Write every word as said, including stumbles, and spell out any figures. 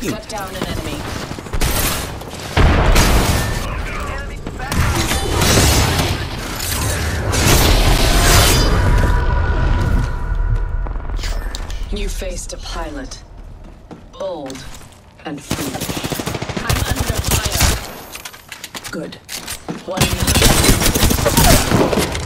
Cut down an enemy. You faced a pilot. Bold and foolish. I'm under fire. Good. One.